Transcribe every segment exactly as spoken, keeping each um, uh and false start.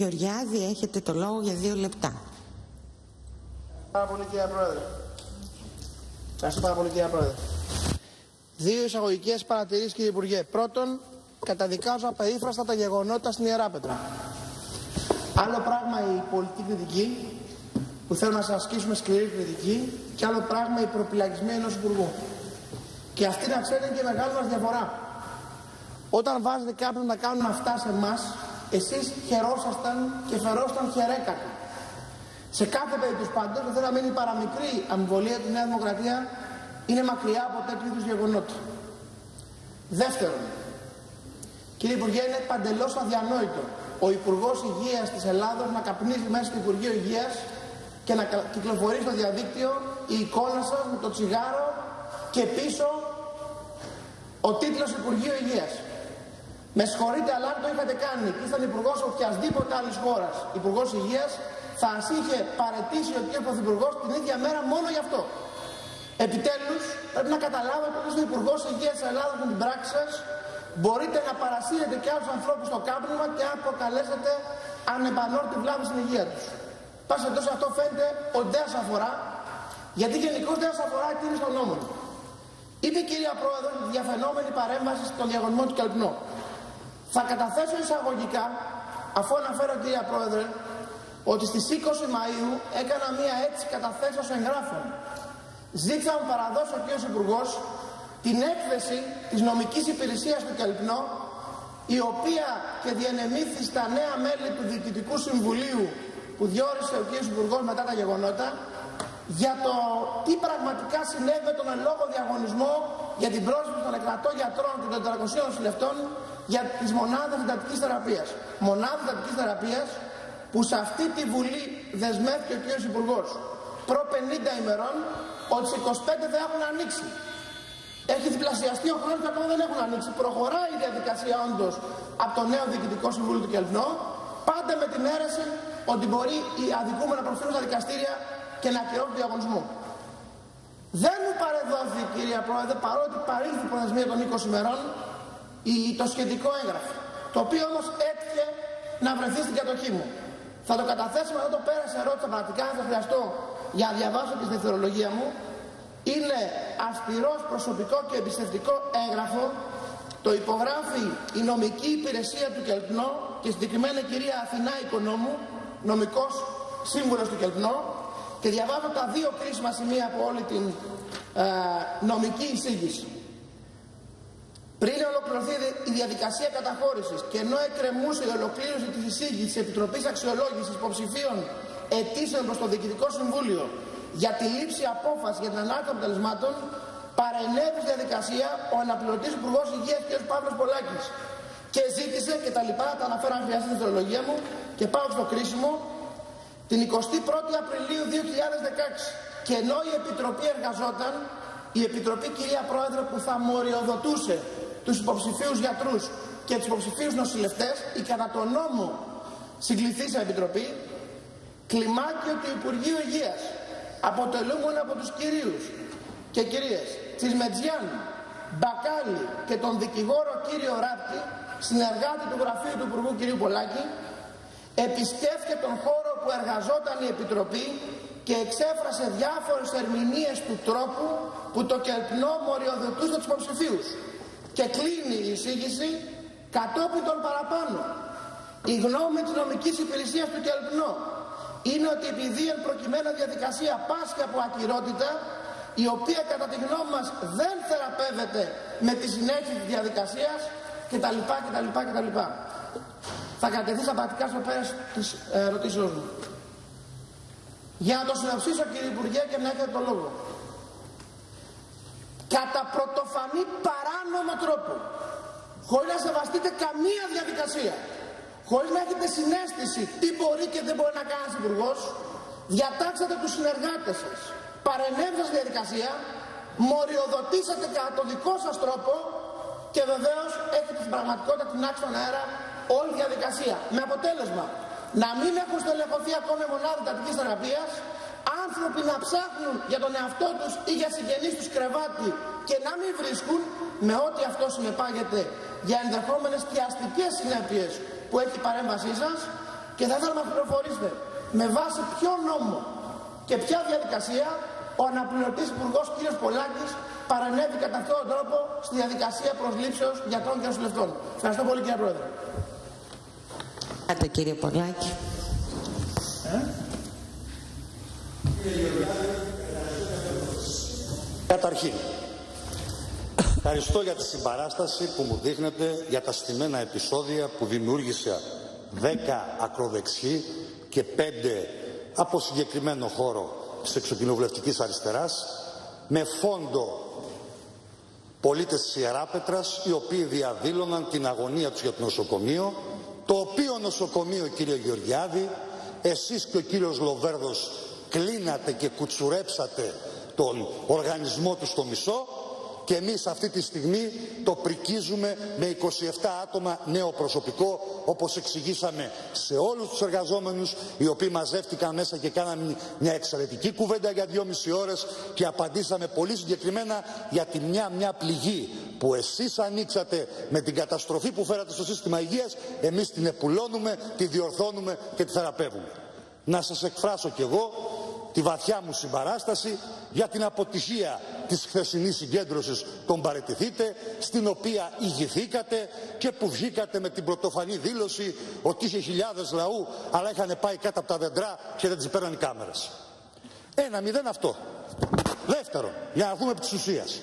Γεωργιάδη, έχετε το λόγο για δύο λεπτά. Πάρα πολύ, κυρία Πρόεδρε. Ευχαριστώ πάρα πολύ, κυρία Πρόεδρε. Δύο εισαγωγικές παρατηρήσεις, κύριε Υπουργέ. Πρώτον, καταδικάζω απερίφραστα τα γεγονότα στην Ιεράπετρα. Άλλο πράγμα η πολιτική κριτική, που θέλουμε να σας ασκήσουμε σκληρή κριτική, και άλλο πράγμα η προπυλακισμή ενός υπουργού. Και αυτή, να ξέρετε, είναι και μεγάλη μας διαφορά. Όταν βάζετε κάποιον να κάνουν αυτά σε εμάς, εσείς χαιρόσασταν και φερόσταν χερέκακα. Σε κάθε περίπτωση πάντως, δεν θέλω να μείνει παραμικρή αμφιβολία ότι η Νέα Δημοκρατία είναι μακριά από τέτοιου είδους γεγονότα. Δεύτερον, κύριε Υπουργέ, είναι παντελώς αδιανόητο ο Υπουργός Υγείας της Ελλάδος να καπνίζει μέσα στο Υπουργείο Υγείας και να κυκλοφορεί στο διαδίκτυο η εικόνα σας με το τσιγάρο και πίσω ο τίτλος Υπουργείο Υγείας. Με συγχωρείτε, αλλά αν το είχατε κάνει και ήσταν υπουργός οποιασδήποτε άλλης χώρας, υπουργός Υγείας, θα σας είχε παραιτήσει ο κ. Πρωθυπουργός την ίδια μέρα μόνο γι' αυτό. Επιτέλους, πρέπει να καταλάβετε ότι είστε υπουργός Υγείας της Ελλάδας με την πράξη σας, μπορείτε να παρασύρετε και άλλους ανθρώπους στο κάπνισμα και να προκαλέσετε ανεπανόρθωτη βλάβη στην υγεία τους. Πάση περιπτώσει, αυτό φαίνεται ότι δεν σας αφορά, γιατί γενικώς δεν σας αφορά εκείνη των νόμων. Είπε η κυρία Πρόεδρο τη διαφαινόμενη παρέμβαση στον διαγωνισμό του Κελπνό. Θα καταθέσω εισαγωγικά, αφού αναφέρω, κυρία Πρόεδρε, ότι στις είκοσι Μαΐου έκανα μία αίτηση καταθέσεως εγγράφων. Ζήτησα να μου παραδώσει ο κ. Υπουργός την έκθεση της νομικής υπηρεσίας του Κελπνό, η οποία και διενεμήθη στα νέα μέλη του Διοικητικού Συμβουλίου που διόρισε ο κ. Υπουργός μετά τα γεγονότα, για το τι πραγματικά συνέβη με τον εν λόγω διαγωνισμό για την πρόσβαση των εκατό γιατρών και των τετρακοσίων νοσηλευτών για τις μονάδες εντατικής θεραπείας. Μονάδες εντατικής θεραπείας που σε αυτή τη Βουλή δεσμεύτηκε ο κ. Υπουργός προ πενήντα ημερών ότι στις είκοσι πέντε θα έχουν ανοίξει. Έχει διπλασιαστεί ο χρόνος και ακόμα δεν έχουν ανοίξει. Προχωράει η διαδικασία όντως από το νέο Διοικητικό Συμβούλιο του Κελπνό, πάντα με την αίρεση ότι μπορεί οι αδικούμενοι να προφέρουν στα δικαστήρια και να ακυρώσουν τον διαγωνισμό. Δεν μου παρεδόθη, κυρία Πρόεδρε, παρότι παρήλθε η προθεσμία των είκοσι ημερών, το σχετικό έγγραφο, το οποίο όμως έτυχε να βρεθεί στην κατοχή μου. Θα το καταθέσουμε εδώ το πέρα σε ερώτηση πρακτικά, αν θα χρειαστώ για να διαβάσω και στη δευτερολογία μου. Είναι αυστηρός προσωπικό και εμπιστευτικό έγγραφο. Το υπογράφει η νομική υπηρεσία του Κελπνό και συγκεκριμένα η κυρία Αθηνά Οικονόμου, νομικός σύμβουλος του Κελπνό, και διαβάζω τα δύο κρίσιμα σημεία από όλη την ε, νομική εισήγηση. Πριν ολοκληρωθεί η διαδικασία καταχώρησης και ενώ εκκρεμούσε η ολοκλήρωση της εισήγησης της Επιτροπής Αξιολόγησης Υποψηφίων αιτήσεων προς το Διοικητικό Συμβούλιο για τη λήψη απόφαση για την ανάρτηση των αποτελεσμάτων, παρενέβη στη διαδικασία ο αναπληρωτής Υπουργός Υγείας κ. Παύλος Πολάκης και ζήτησε και τα λοιπά, τα αναφέρω αν χρειαστεί στην θεολογία μου και πάω στο κρίσιμο, την εικοστή πρώτη Απριλίου δύο χιλιάδες δεκαέξι. Και ενώ η Επιτροπή εργαζόταν, η Επιτροπή, κυρία Πρόεδρε, που θα μοριοδοτούσε τους υποψηφίους γιατρούς και τους υποψηφίους νοσηλευτές, η κατά τον νόμο συγκληθήσα Επιτροπή, κλιμάκιο του Υπουργείου Υγείας, αποτελούμενο από τους κυρίους και κυρίες Τσισμετζιάν, Μπακάλι και τον δικηγόρο κύριο Ράπτη, συνεργάτη του γραφείου του Υπουργού κ. Πολάκη, επισκέφθηκε τον χώρο που εργαζόταν η Επιτροπή και εξέφρασε διάφορες ερμηνείες του τρόπου που το Κελπνό μοριοδοτούσε τους υποψηφίους. Και κλείνει η εισήγηση κατόπιν των παραπάνω. Η γνώμη της νομικής υπηρεσίας του Κελπνό είναι ότι επειδή εν προκειμένου διαδικασία πάσχει από ακυρότητα, η οποία κατά τη γνώμη μας δεν θεραπεύεται με τη συνέχιση της διαδικασίας κτλ. κτλ, κτλ. Θα κατευθεί στα πρακτικά στο πέρας της ερωτήσεως μου. Για να το συνοψίσω, κύριε Υπουργέ, και να έχετε το λόγο. Κατά πρωτοφανή παράνομο τρόπο, χωρίς να σεβαστείτε καμία διαδικασία, χωρίς να έχετε συναίσθηση τι μπορεί και δεν μπορεί να κάνει ένας υπουργός, διατάξατε τους συνεργάτες σας, παρενέβησατε στη διαδικασία, μοριοδοτήσατε κατά τον δικό σας τρόπο και βεβαίως έχετε στην πραγματικότητα την άξιο στον αέρα όλη η διαδικασία. Με αποτέλεσμα να μην έχουν στελεχωθεί ακόμη μονάδες εντατικής θεραπείας, άνθρωποι να ψάχνουν για τον εαυτό τους ή για συγγενείς τους κρεβάτι και να μην βρίσκουν, με ό,τι αυτό συνεπάγεται για ενδεχόμενες και αστικές συνέπειες που έχει η παρέμβασή σας, Και θα ήθελα να μας πληροφορήσετε με βάση ποιο νόμο και ποια διαδικασία ο αναπληρωτής υπουργός κ. Πολάκης παρενέβη κατά αυτόν τον τρόπο στη διαδικασία προσλήψεως γιατρών και νοσηλευτών. Ευχαριστώ πολύ, κύριε Πρόεδρε. Άτε, κύριε Πολάκη. Ε? Καταρχήν, ευχαριστώ για τη συμπαράσταση που μου δείχνετε για τα στημένα επεισόδια που δημιούργησα δέκα ακροδεξιοί και πέντε από συγκεκριμένο χώρο της εξοκοινοβουλευτικής αριστεράς με φόντο πολίτες της Ιεράπετρας, οι οποίοι διαδήλωναν την αγωνία τους για το νοσοκομείο, το οποίο νοσοκομείο, κύριε Γεωργιάδη, εσείς και ο κύριος Λοβέρδος κλείνατε και κουτσουρέψατε τον οργανισμό του στο μισό, και εμείς αυτή τη στιγμή το πρικίζουμε με είκοσι επτά άτομα νέο προσωπικό, όπως εξηγήσαμε σε όλους τους εργαζόμενους, οι οποίοι μαζεύτηκαν μέσα και κάναμε μια εξαιρετική κουβέντα για δυόμιση ώρες και απαντήσαμε πολύ συγκεκριμένα για τη μια μια πληγή που εσείς ανοίξατε με την καταστροφή που φέρατε στο σύστημα υγείας. Εμείς την επουλώνουμε, τη διορθώνουμε και τη θεραπεύουμε. Να σας εκφράσω κι εγώ τη βαθιά μου συμπαράσταση για την αποτυχία της χθεσινής συγκέντρωσης των παραιτηθείτε, στην οποία ηγηθήκατε και που βγήκατε με την πρωτοφανή δήλωση ότι είχε χιλιάδες λαού, αλλά είχαν πάει κάτω από τα δεντρά και δεν τις παίρναν οι κάμερες. Ένα μηδέν αυτό. Δεύτερον, για να δούμε επί της ουσίας.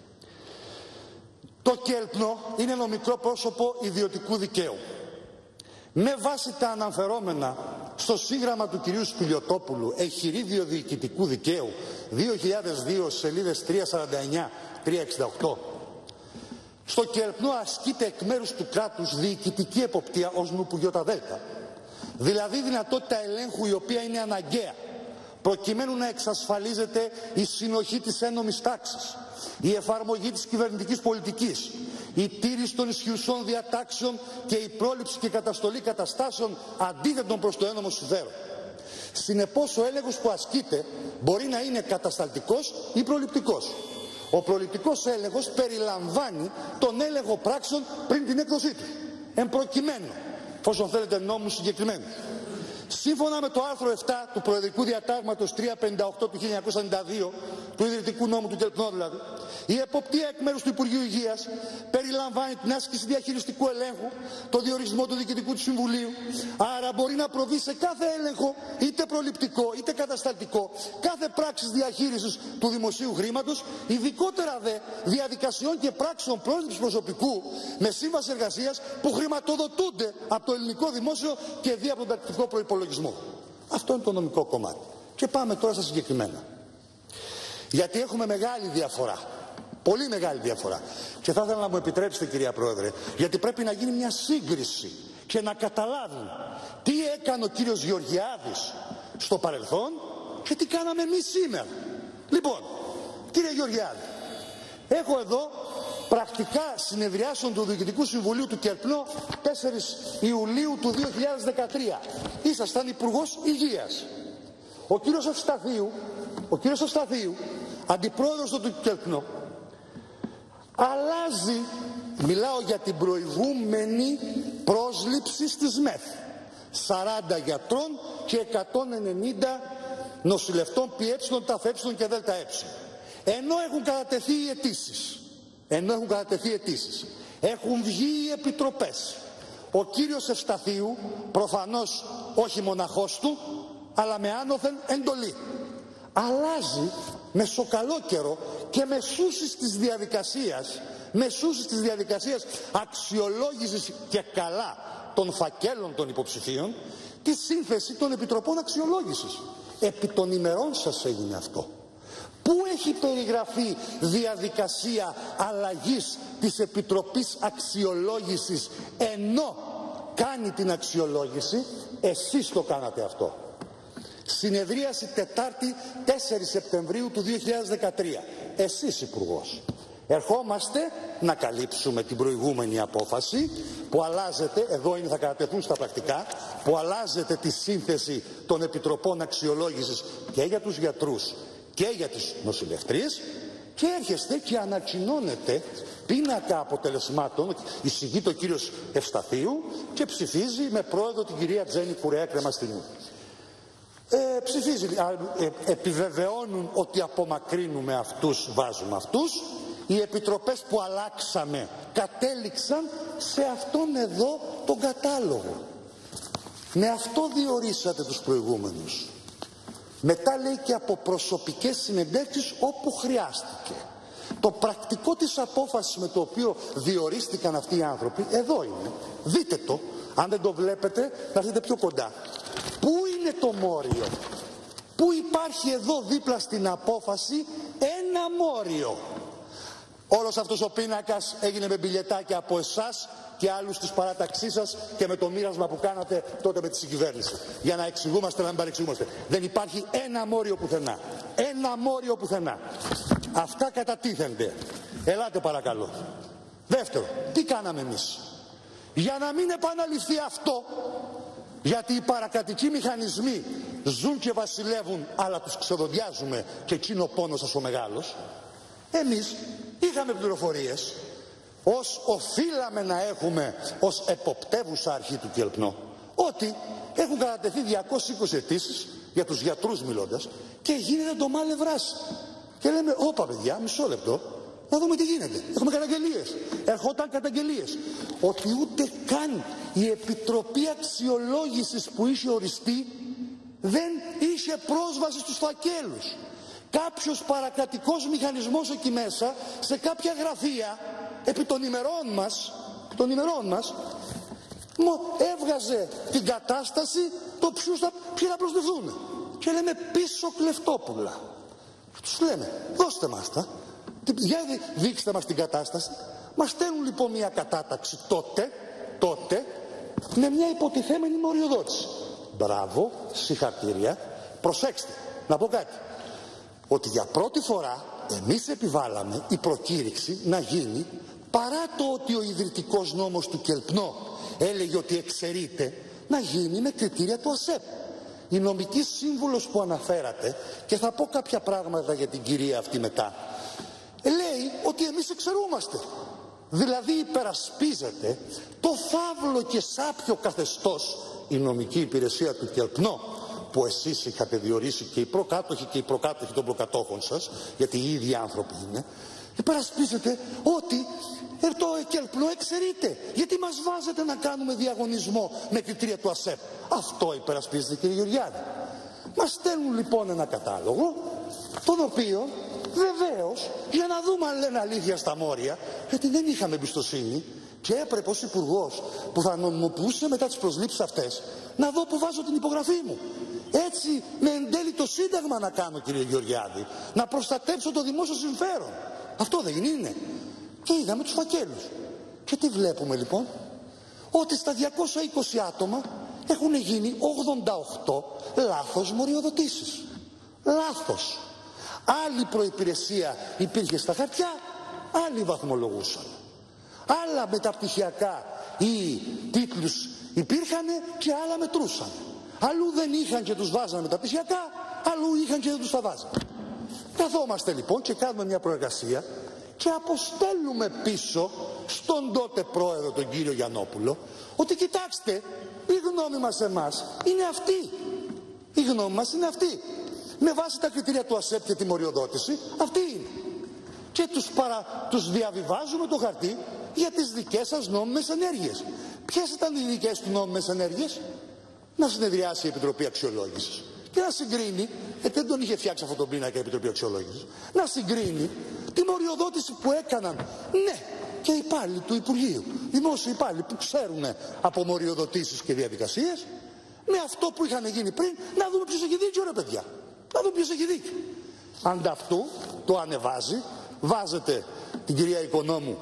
Το ΚΕΛΠΝΟ είναι νομικό πρόσωπο ιδιωτικού δικαίου. Με βάση τα αναφερόμενα στο σύγγραμμα του κυρίου Σπηλιωτόπουλου, Εχειρίδιο Διοικητικού Δικαίου δύο χιλιάδες δύο, σελίδες τριακόσια σαράντα εννιά με τριακόσια εξήντα οκτώ, στο ΚΕΛΠΝΟ ασκείται εκ μέρους του κράτους διοικητική εποπτεία ως νουπογιώτα-δέλτα, δηλαδή δυνατότητα ελέγχου η οποία είναι αναγκαία προκειμένου να εξασφαλίζεται η συνοχή της ένομης τάξης, η εφαρμογή της κυβερνητικής πολιτικής, η τήρηση των ισχυουσών διατάξεων και η πρόληψη και καταστολή καταστάσεων αντίθετων προς το ένομο συμφέρον. Συνεπώς, ο έλεγχος που ασκείται μπορεί να είναι κατασταλτικός ή προληπτικός. Ο προληπτικός έλεγχος περιλαμβάνει τον έλεγχο πράξεων πριν την έκδοσή του, εν προκειμένου, εφόσον θέλετε νόμους συγκεκριμένους. Σύμφωνα με το άρθρο επτά του Προεδρικού Διατάγματος τριακόσια πενήντα οκτώ του χίλια εννιακόσια ενενήντα δύο, του ιδρυτικού νόμου του ΚΕΛΠΝΟ δηλαδή, η εποπτεία εκ μέρους του Υπουργείου Υγείας περιλαμβάνει την άσκηση διαχειριστικού ελέγχου, το διορισμό του Διοικητικού του Συμβουλίου, άρα μπορεί να προβεί σε κάθε έλεγχο, είτε προληπτικό είτε κατασταλτικό, κάθε πράξης διαχείρισης του δημοσίου χρήματος, ειδικότερα δε διαδικασιών και πράξεων πρόσληψης προσωπικού με σύμβαση εργασίας που χρηματοδοτούνται από το ελληνικό δημόσιο και δι' από τον τακτικό προϋπολογισμό. Αυτό είναι το νομικό κομμάτι. Και πάμε τώρα στα συγκεκριμένα. Γιατί έχουμε μεγάλη διαφορά. Πολύ μεγάλη διαφορά. Και θα ήθελα να μου επιτρέψετε, κυρία Πρόεδρε, γιατί πρέπει να γίνει μια σύγκριση και να καταλάβουν τι έκανε ο κύριος Γεωργιάδης στο παρελθόν και τι κάναμε εμείς σήμερα. Λοιπόν, κύριε Γεωργιάδη, έχω εδώ πρακτικά συνεδριάσεων του Διοικητικού Συμβουλίου του ΚΕΛΠΝΟ τέσσερις Ιουλίου του δύο χιλιάδες δεκατρία. Ήσασταν Υπουργός Υγείας. Ο κύριος Ευσταθίου, ο κύριος Ευσταθίου, αντιπρόεδρος του ΚΕΛΠΝΟ, αλλάζει, μιλάω για την προηγούμενη πρόσληψη στις ΜΕΘ, σαράντα γιατρών και εκατόν ενενήντα νοσηλευτών ΠΕ, ΤΑΦΕ και ΔΕΛΤΑΕ. Ενώ έχουν κατατεθεί οι αιτήσεις, ενώ έχουν κατατεθεί αιτήσεις, έχουν βγει οι επιτροπές. Ο κύριος Ευσταθίου, προφανώς όχι μοναχός του, αλλά με άνωθεν εντολή, αλλάζει μεσοκαλόκαιρο και μεσούσεις της διαδικασίας, μεσούσεις της διαδικασίας αξιολόγησης και καλά των φακέλων των υποψηφίων, τη σύνθεση των επιτροπών αξιολόγησης. Επί των ημερών σας έγινε αυτό. Πού έχει περιγραφεί διαδικασία αλλαγής της Επιτροπής Αξιολόγησης ενώ κάνει την αξιολόγηση? Εσείς το κάνατε αυτό. Συνεδρίαση Τετάρτη τέσσερις Σεπτεμβρίου του δύο χιλιάδες δεκατρία. Εσείς Υπουργός. Ερχόμαστε να καλύψουμε την προηγούμενη απόφαση που αλλάζεται, εδώ είναι, θα κατατεθούν στα πρακτικά, που αλλάζεται τη σύνθεση των Επιτροπών Αξιολόγησης και για τους γιατρούς και για τις νοσηλευτρίες, Και έρχεστε και ανακοινώνετε πίνακα αποτελεσμάτων, εισηγεί το κύριος Ευσταθίου και ψηφίζει με πρόεδρο την κυρία Τζέννη Κουρέα Κρεμαστινού. Ε, ψηφίζει, ε, επιβεβαιώνουν ότι απομακρύνουμε αυτούς, βάζουμε αυτούς. Οι επιτροπές που αλλάξαμε κατέληξαν σε αυτόν εδώ τον κατάλογο. Με αυτό διορίσατε τους προηγούμενους. Μετά λέει και από προσωπικές συνεντεύξεις όπου χρειάστηκε. Το πρακτικό της απόφασης με το οποίο διορίστηκαν αυτοί οι άνθρωποι εδώ είναι. Δείτε το, αν δεν το βλέπετε να έρθετε πιο κοντά. Πού είναι το μόριο? Πού υπάρχει εδώ δίπλα στην απόφαση ένα μόριο? Όλος αυτός ο πίνακας έγινε με μπιλιετάκια από εσάς και άλλους της παράταξής σας και με το μοίρασμα που κάνατε τότε με τη συγκυβέρνηση. Για να εξηγούμαστε, να μην παρεξηγούμαστε. Δεν υπάρχει ένα μόριο πουθενά. Ένα μόριο πουθενά. Αυτά κατατίθενται. Ελάτε παρακαλώ. Δεύτερο, τι κάναμε εμείς? Για να μην επαναληφθεί αυτό, γιατί οι παρακρατικοί μηχανισμοί ζουν και βασιλεύουν, αλλά τους ξεδοντιάζουμε και εκείνο ο πόνος σας ο μεγάλος, εμείς είχαμε πληροφορίες, ως οφείλαμε να έχουμε ως εποπτεύουσα αρχή του Κελπνό, ότι έχουν κατατεθεί διακόσιες είκοσι αιτήσεις για τους γιατρούς μιλώντας και γίνεται το μάλε βράση. Και λέμε, όπα παιδιά, μισό λεπτό, να δούμε τι γίνεται. Έχουμε καταγγελίες. Ερχόταν καταγγελίες. Ότι ούτε καν η Επιτροπή Αξιολόγησης που είχε οριστεί δεν είχε πρόσβαση στους φακέλους. Κάποιος παρακρατικός μηχανισμός εκεί μέσα, σε κάποια γραφεία, επί των ημερών μας, των ημερών μας, έβγαζε την κατάσταση το ποιους θα, ποιοι θα προσδεθούν. Και λέμε πίσω κλεφτόπουλα. Τους λέμε, δώστε μας τα, για δείξτε μας την κατάσταση. Μας στέλνουν λοιπόν μια κατάταξη τότε, τότε, με μια υποτιθέμενη μοριοδότηση. Μπράβο, συγχαρητήρια. Προσέξτε, να πω κάτι. Ότι για πρώτη φορά εμείς επιβάλαμε η προκήρυξη να γίνει, παρά το ότι ο ιδρυτικός νόμος του Κελπνό έλεγε ότι εξαιρείται, να γίνει με κριτήρια του ΑΣΕΠ. Η νομική σύμβουλος που αναφέρατε, και θα πω κάποια πράγματα για την κυρία αυτή μετά, λέει ότι εμείς εξαιρούμαστε. Δηλαδή υπερασπίζεται το φαύλο και σάπιο καθεστώς η νομική υπηρεσία του Κελπνό, που εσείς είχατε διορίσει και οι προκάτοχοι και οι προκάτοχοι των προκατόχων σας, γιατί οι ίδιοι άνθρωποι είναι, υπερασπίζεται ότι ε, το Κελπνό εξαιρείται. Γιατί μας βάζετε να κάνουμε διαγωνισμό με κριτήρια του ΑΣΕΠ? Αυτό υπερασπίζεται, κύριε Γεωργιάδη. Μας στέλνουν λοιπόν ένα κατάλογο, τον οποίο βεβαίως, για να δούμε αν λένε αλήθεια στα μόρια, γιατί δεν είχαμε εμπιστοσύνη και έπρεπε ως υπουργός που θα νομιμοποιούσε μετά τις προσλήψεις αυτές να δω που βάζω την υπογραφή μου. Έτσι με εν τέλει το Σύνταγμα να κάνω, κύριε Γεωργιάδη, να προστατέψω το δημόσιο συμφέρον. Αυτό δεν είναι? Και είδαμε τους φακέλους. Και τι βλέπουμε λοιπόν? Ότι στα διακόσια είκοσι άτομα έχουν γίνει ογδόντα οκτώ λάθος μοριοδοτήσεις. Λάθος. Άλλη προϋπηρεσία υπήρχε στα χαρτιά, άλλοι βαθμολογούσαν. Άλλα μεταπτυχιακά ή τίτλους υπήρχαν και άλλα μετρούσαν. Αλλού δεν είχαν και τους βάζανε μεταπτυχιακά, αλλού είχαν και δεν τους τα βάζανε. Καθόμαστε λοιπόν και κάνουμε μια προεργασία και αποστέλνουμε πίσω στον τότε πρόεδρο, τον κύριο Γιαννόπουλο, ότι κοιτάξτε, η γνώμη μας εμάς είναι αυτή. Η γνώμη μας είναι αυτή. Με βάση τα κριτήρια του ΑΣΕΠ και τη μοριοδότηση, αυτή είναι. Και τους, παρα... τους διαβιβάζουμε το χαρτί για τις δικές σας νόμιμες ενέργειες. Ποιες ήταν οι δικές του νόμιμες ενέργειες? Να συνεδριάσει η Επιτροπή Αξιολόγησης και να συγκρίνει, γιατί δεν τον είχε φτιάξει αυτό τον πίνακα η Επιτροπή Αξιολόγησης, να συγκρίνει τη μοριοδότηση που έκαναν, ναι, και οι υπάλληλοι του Υπουργείου, δημόσιοι υπάλληλοι που ξέρουν από μοριοδοτήσεις και διαδικασίες, με αυτό που είχαν γίνει πριν, να δούμε ποιος έχει δίκιο, ρε παιδιά. Να δούμε ποιος έχει δίκιο. Ανταυτού το ανεβάζει, βάζετε την κυρία Οικονόμου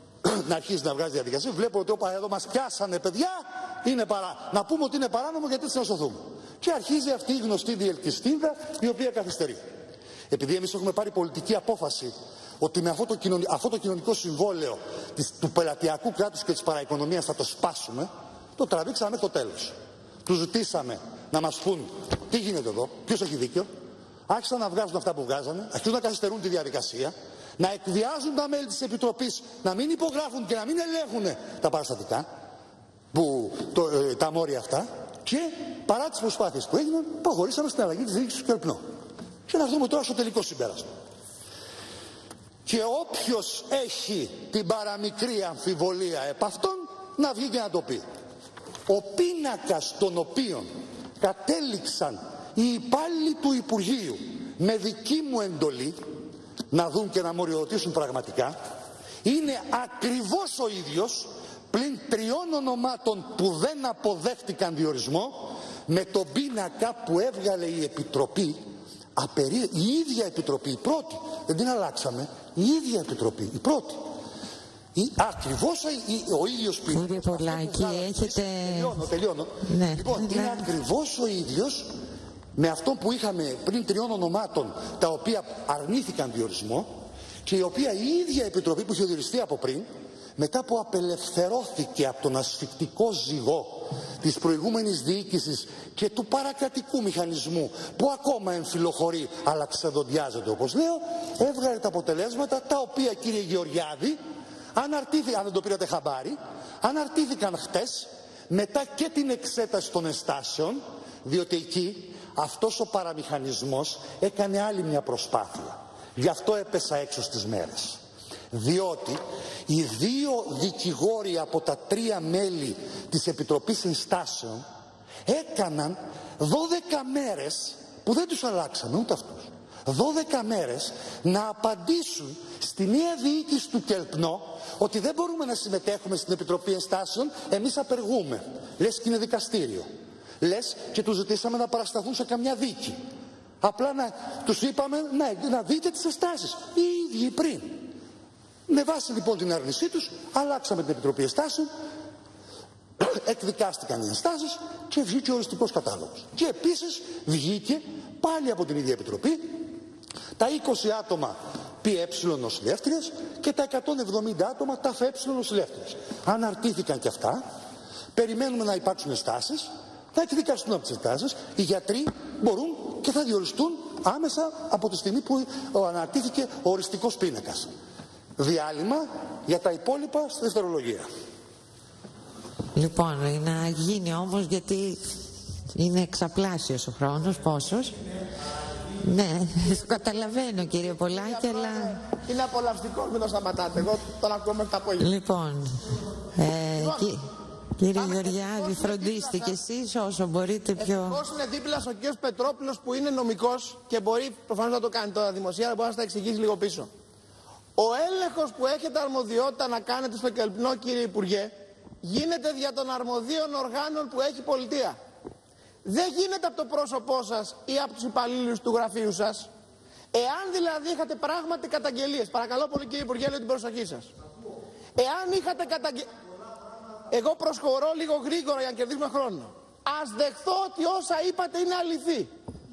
να αρχίσει να βγάζει διαδικασία. Βλέπω ότι όπα εδώ μας πιάσανε, παιδιά, είναι παρά... να πούμε ότι είναι παράνομο, γιατί έτσι να σωθούμε. Και αρχίζει αυτή η γνωστή διελκυστίνδα, η οποία καθυστερεί. Επειδή εμείς έχουμε πάρει πολιτική απόφαση ότι με αυτό το, κοινωνι... αυτό το κοινωνικό συμβόλαιο της... του πελατειακού κράτους και της παραοικονομίας θα το σπάσουμε, το τραβήξαμε το τέλος. Τους ζητήσαμε να μας πούν τι γίνεται εδώ, ποιος έχει δίκιο. Άρχισαν να βγάζουν αυτά που βγάζανε, αρχίζουν να καθυστερούν τη διαδικασία. να εκβιάζουν τα μέλη της Επιτροπής, να μην υπογράφουν και να μην ελέγχουν τα παραστατικά, που, το, ε, τα μόρια αυτά, και παρά τις προσπάθειες που έγιναν, προχωρήσαμε στην αλλαγή της διοίκησης του Κερπνό. Και να δούμε τώρα στο τελικό συμπέρασμα. Και όποιος έχει την παραμικρή αμφιβολία επ' αυτόν, να βγει και να το πει. Ο πίνακας τον οποίον κατέληξαν οι υπάλληλοι του Υπουργείου με δική μου εντολή να δουν και να μοριοδοτήσουν πραγματικά, είναι ακριβώς ο ίδιος, πλην τριών ονομάτων που δεν αποδέχτηκαν διορισμό, με τον πίνακα που έβγαλε η Επιτροπή, απερί... η ίδια Επιτροπή, η πρώτη, δεν την αλλάξαμε, η ίδια Επιτροπή, η πρώτη. Η, ακριβώς ο, ο ίδιος πίνακας. Κύριε Πολάκη, έχετε... Τελειώνω, τελειώνω. Ναι. Λοιπόν, ναι. Είναι ακριβώς ο ίδιος με αυτό που είχαμε πριν τριών ονομάτων, τα οποία αρνήθηκαν διορισμό, και η οποία η ίδια Επιτροπή που είχε διοριστεί από πριν, μετά που απελευθερώθηκε από τον ασφυκτικό ζυγό της προηγούμενης διοίκησης και του παρακρατικού μηχανισμού που ακόμα εμφυλοχωρεί αλλά ξεδοντιάζεται, όπως λέω, έβγαλε τα αποτελέσματα, τα οποία, κύριε Γεωργιάδη, αναρτήθηκαν, αν δεν το πήρατε χαμπάρι, αναρτήθηκαν χτες μετά και την εξέταση των ενστάσεων, διότι εκεί αυτός ο παραμηχανισμός έκανε άλλη μια προσπάθεια. Γι' αυτό έπεσα έξω στις μέρες. Διότι οι δύο δικηγόροι από τα τρία μέλη της Επιτροπής Ενστάσεων έκαναν δώδεκα μέρες, που δεν τους αλλάξαμε ούτε αυτούς, δώδεκα μέρες να απαντήσουν στη νέα διοίκηση του Κελπνό ότι δεν μπορούμε να συμμετέχουμε στην Επιτροπή Ενστάσεων, εμείς απεργούμε. Λες και είναι δικαστήριο. Λες και τους ζητήσαμε να παρασταθούν σε καμιά δίκη. Απλά να τους είπαμε να, να δείτε τις ενστάσεις. Οι ίδιοι πριν. Με βάση λοιπόν την άρνησή τους, αλλάξαμε την Επιτροπή Ενστάσεων, εκδικάστηκαν οι ενστάσεις και βγήκε ο οριστικός κατάλογος. Και επίσης βγήκε πάλι από την ίδια Επιτροπή τα είκοσι άτομα ΠΕ νοσηλεύτριες και τα εκατόν εβδομήντα άτομα τα ΦΕ νοσηλεύτριες. Αναρτήθηκαν και αυτά, περιμένουμε να υπάρξουν ενστάσεις, θα εκδικαστούν από τις ενστάσεις, οι γιατροί μπορούν και θα διοριστούν άμεσα από τη στιγμή που αναρτήθηκε ο οριστικός πίνακας. Διάλειμμα για τα υπόλοιπα στη δευτερολογία. Λοιπόν, να γίνει όμως, γιατί είναι εξαπλάσιος ο χρόνος. Πόσος? Ναι, το καταλαβαίνω, κύριε Πολάκη, αλλά... Είναι απολαυστικό, μην το σταματάτε. Εγώ τον ακούω μέχρι τα απόγευμα. Λοιπόν, ε, λοιπόν κι, κύριε Γεωργιάδη, φροντίστε κι εσείς όσο μπορείτε πιο... Ευτυχώς είναι δίπλα ο κύριος Πετρόπουλος που είναι νομικός και μπορεί προφανώς να το κάνει τώρα δημοσία, αλλά μπορεί να σας τα εξηγήσει λίγο πίσω. Ο έλεγχος που έχετε αρμοδιότητα να κάνετε στο Κελπνό, κύριε Υπουργέ, γίνεται δια των αρμοδίων οργάνων που έχει η πολιτεία. Δεν γίνεται από το πρόσωπό σας ή από τους υπαλλήλους του γραφείου σας. Εάν δηλαδή είχατε πράγματι καταγγελίες, παρακαλώ πολύ κύριε Υπουργέ, λέω την προσοχή σας. Εάν είχατε καταγγελίες... Εγώ προσχωρώ λίγο γρήγορα για να κερδίσουμε χρόνο. Ας δεχθώ ότι όσα είπατε είναι αληθή.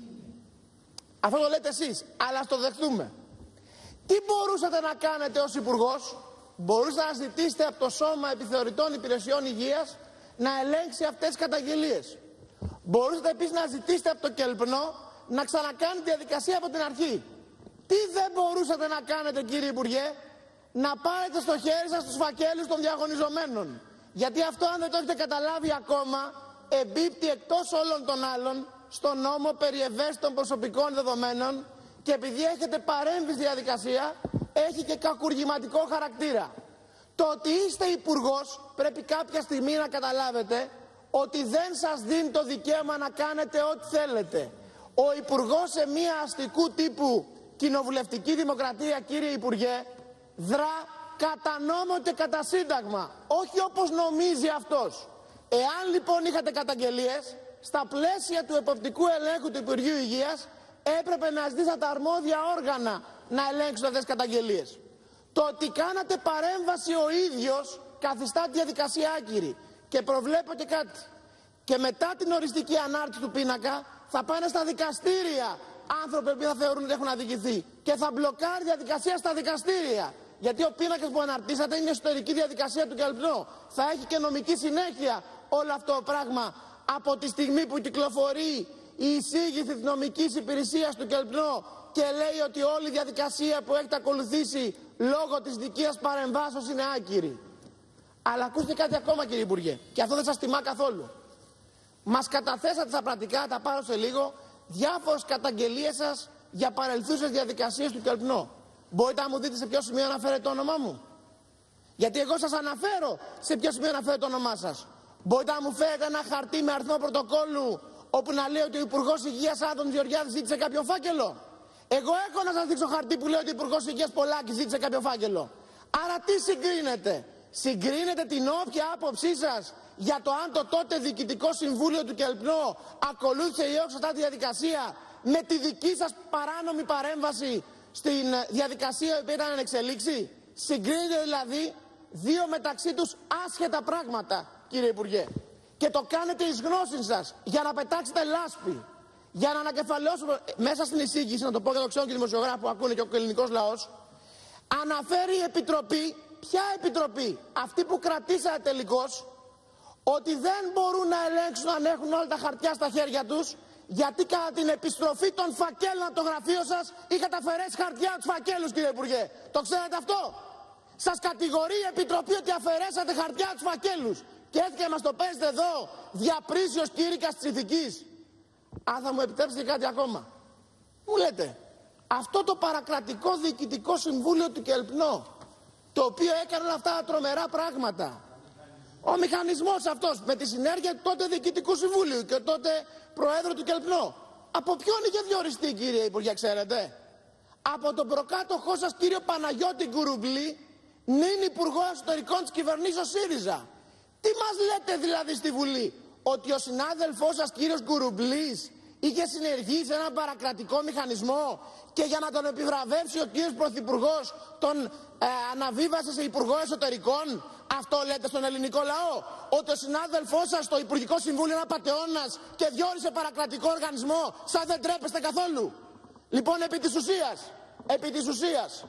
Αυτό το λέτε εσείς, αλλά ας το δεχτούμε. Τι μπορούσατε να κάνετε ως Υπουργός? Μπορούσατε να ζητήσετε από το Σώμα Επιθεωρητών Υπηρεσιών Υγείας να ελέγξει αυτές τις καταγγελίες. Μπορούσατε επίσης να ζητήσετε από το Κελπνό να ξανακάνει τη διαδικασία από την αρχή. Τι δεν μπορούσατε να κάνετε, κύριε Υπουργέ? Να πάρετε στο χέρι σας τους φακέλους των διαγωνιζομένων. Γιατί αυτό, αν δεν το έχετε καταλάβει ακόμα, εμπίπτει εκτός όλων των άλλων στο νόμο περί ευαίσθητων προσωπικών δεδομένων, και επειδή έχετε παρέμβει στη διαδικασία, έχει και κακουργηματικό χαρακτήρα. Το ότι είστε υπουργός, πρέπει κάποια στιγμή να καταλάβετε ότι δεν σας δίνει το δικαίωμα να κάνετε ό,τι θέλετε. Ο υπουργός σε μια αστικού τύπου κοινοβουλευτική δημοκρατία, κύριε Υπουργέ, δρά κατά νόμο και κατά σύνταγμα, όχι όπως νομίζει αυτός. Εάν λοιπόν είχατε καταγγελίες, στα πλαίσια του εποπτικού ελέγχου του Υπουργείου Υγείας, έπρεπε να ζητήσετε τα αρμόδια όργανα να ελέγξουν αυτές τις καταγγελίες. Το ότι κάνατε παρέμβαση ο ίδιος καθιστά τη διαδικασία άκυρη. Και προβλέπω και κάτι. Και μετά την οριστική ανάρτηση του πίνακα θα πάνε στα δικαστήρια άνθρωποι που θα θεωρούν ότι έχουν αδικηθεί. Και θα μπλοκάρει διαδικασία στα δικαστήρια. Γιατί ο πίνακας που αναρτήσατε είναι εσωτερική διαδικασία του Κελπνό. Θα έχει και νομική συνέχεια όλο αυτό το πράγμα από τη στιγμή που κυκλοφορεί η εισήγηση της νομικής υπηρεσίας του ΚΕΛΠΝΟ και λέει ότι όλη η διαδικασία που έχετε ακολουθήσει λόγω της δικής σας παρεμβάσεως είναι άκυρη. Αλλά ακούστε κάτι ακόμα, κύριε Υπουργέ, και αυτό δεν σας τιμά καθόλου. Μας καταθέσατε στα πρακτικά, τα πάρω σε λίγο, διάφορες καταγγελίες σας για παρελθούσες διαδικασίες του ΚΕΛΠΝΟ. Μπορείτε να μου δείτε σε ποιο σημείο αναφέρεται το όνομά μου? Γιατί εγώ σας αναφέρω σε ποιο σημείο αναφέρεται το όνομά σας. Μπορείτε να μου φέρετε ένα χαρτί με αριθμό πρωτοκόλλου όπου να λέει ότι ο Υπουργός Υγείας Άδωνης Γεωργιάδης ζήτησε κάποιο φάκελο? Εγώ έχω να σας δείξω χαρτί που λέει ότι ο Υπουργός Υγείας Πολάκης ζήτησε κάποιο φάκελο. Άρα τι συγκρίνετε? Συγκρίνετε την όποια άποψή σας για το αν το τότε Διοικητικό Συμβούλιο του ΚΕΛΠΝΟ ακολούθησε ή όχι σωστά τη διαδικασία με τη δική σας παράνομη παρέμβαση στην διαδικασία που ήταν εν εξελίξη? Συγκρίνετε δηλαδή δύο μεταξύ τους άσχετα πράγματα, κύριε Υπουργέ. Και το κάνετε εις γνώση σας για να πετάξετε λάσπη, για να ανακεφαλαιώσουμε. Μέσα στην εισήγηση, να το πω για το ξέρω και δημοσιογράφο που ακούνε και ο ελληνικός λαός, αναφέρει η Επιτροπή, ποια Επιτροπή, αυτή που κρατήσατε τελικώς, ότι δεν μπορούν να ελέγξουν αν έχουν όλα τα χαρτιά στα χέρια τους, γιατί κατά την επιστροφή των φακέλων από το γραφείο σας είχατε αφαιρέσει χαρτιά από τους φακέλους, κύριε Υπουργέ. Το ξέρετε αυτό? Σας κατηγορεί η Επιτροπή ότι αφαιρέσατε χαρτιά από τους φακέλους και έρχεται και μας το παίζετε εδώ διαπρίσιος κήρυκας της ηθικής. Αν θα μου επιτρέψετε κάτι ακόμα. Μου λέτε, αυτό το παρακρατικό Διοικητικό Συμβούλιο του ΚΕΛΠΝΟ, το οποίο έκανε όλα αυτά τα τρομερά πράγματα, ο μηχανισμός αυτός με τη συνέργεια του τότε Διοικητικού Συμβούλιου και τότε Προέδρου του ΚΕΛΠΝΟ, από ποιον είχε διοριστεί, κύριε Υπουργέ, ξέρετε? Από τον προκάτοχό σας, κύριο Παναγιώτη Γκουρουμπλή, νυν Υπουργό Εσωτερικών της κυβερνήσεως ΣΥΡΙΖΑ. Τι μας λέτε δηλαδή στη Βουλή? Ότι ο συνάδελφός σας, κύριος Γκουρουμπλής, είχε συνεργήσει σε έναν παρακρατικό μηχανισμό και για να τον επιβραβεύσει ο κύριος Πρωθυπουργός τον ε, αναβίβασε σε Υπουργό Εσωτερικών? Αυτό λέτε στον ελληνικό λαό? Ότι ο συνάδελφός σας στο Υπουργικό Συμβούλιο είναι απατεώνας και διόρισε παρακρατικό οργανισμό? Σαν δεν τρέπεστε καθόλου? Λοιπόν, επί της ουσίας, επί της ουσίας,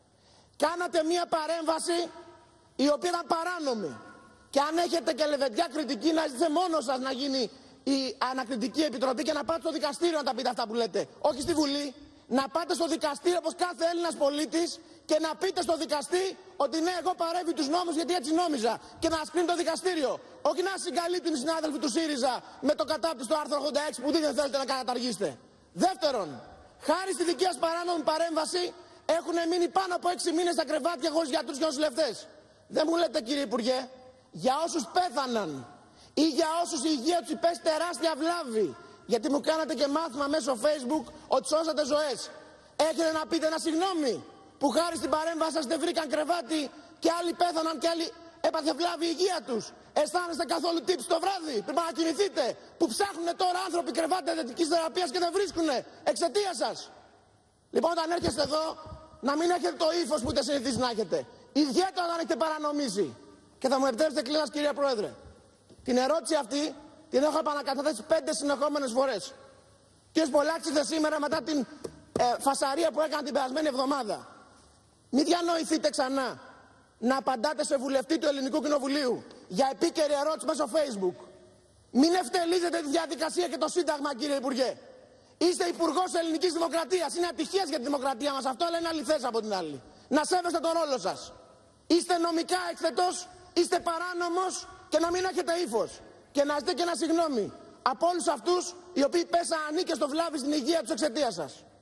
κάνατε μία παρέμβαση η οποία ήταν παράνομη. Και αν έχετε και λεβεντιά κριτική, να ζητήσετε μόνο σας να γίνει η ανακριτική επιτροπή και να πάτε στο δικαστήριο να τα πείτε αυτά που λέτε. Όχι στη Βουλή. Να πάτε στο δικαστήριο όπως κάθε Έλληνας πολίτης και να πείτε στο δικαστή ότι ναι, εγώ παρέμβει τους νόμους γιατί έτσι νόμιζα. Και να σας κρίνει το δικαστήριο. Όχι να συγκαλύπτουν οι συνάδελφοι του ΣΥΡΙΖΑ με το κατάπτυστο άρθρο ογδόντα έξι που δεν θέλετε να καταργήσετε. Δεύτερον, χάρη στη δική σας παράνομη παρέμβαση έχουν μείνει πάνω από έξι μήνες στα κρεβάτια χωρίς γιατρούς και νοσηλευτές. Δεν μου λέτε, κύριε Υπουργέ, για όσους πέθαναν ή για όσους η υγεία τους υπέστη τεράστια βλάβη, γιατί μου κάνατε και μάθημα μέσω Facebook ότι σώσατε ζωές. Έχετε να πείτε ένα συγγνώμη που χάρη στην παρέμβαση σας δεν βρήκαν κρεβάτι και άλλοι πέθαναν και άλλοι έπαθε βλάβη η υγεία τους? Αισθάνεστε καθόλου τύψη το βράδυ? Πρέπει να κινηθείτε. Που ψάχνουν τώρα άνθρωποι κρεβάτια εντατικής θεραπείας και δεν βρίσκουν εξαιτίας σας. Λοιπόν, όταν έρχεστε εδώ, να μην έχετε το ύφος που είτε συνηθίζει να έχετε. Ιδιαίτερα όταν έχετε παρανομήσει. Και θα μου επιτρέψετε κλείνοντας, κυρία Πρόεδρε, την ερώτηση αυτή την έχω επανακαταθέσει πέντε συνεχόμενες φορές. Κύριος Πολάκης ήρθε σήμερα μετά την ε, φασαρία που έκανα την περασμένη εβδομάδα. Μην διανοηθείτε ξανά να απαντάτε σε βουλευτή του Ελληνικού Κοινοβουλίου για επίκαιρη ερώτηση μέσω Facebook. Μην ευτελίζετε τη διαδικασία και το Σύνταγμα, κύριε Υπουργέ. Είστε Υπουργός Ελληνικής Δημοκρατίας. Είναι ατυχίας για τη δημοκρατία μας αυτό, αλλά είναι αληθές από την άλλη. Να σέβεστε τον ρόλο σας. Είστε νομικά έκθετος, είστε παράνομος και να μην έχετε ύφος. Και να ζητείτε και ένα συγγνώμη από όλους αυτούς οι οποίοι πέσαν ανίκες στο βλάβη στην υγεία τους εξαιτίας σας.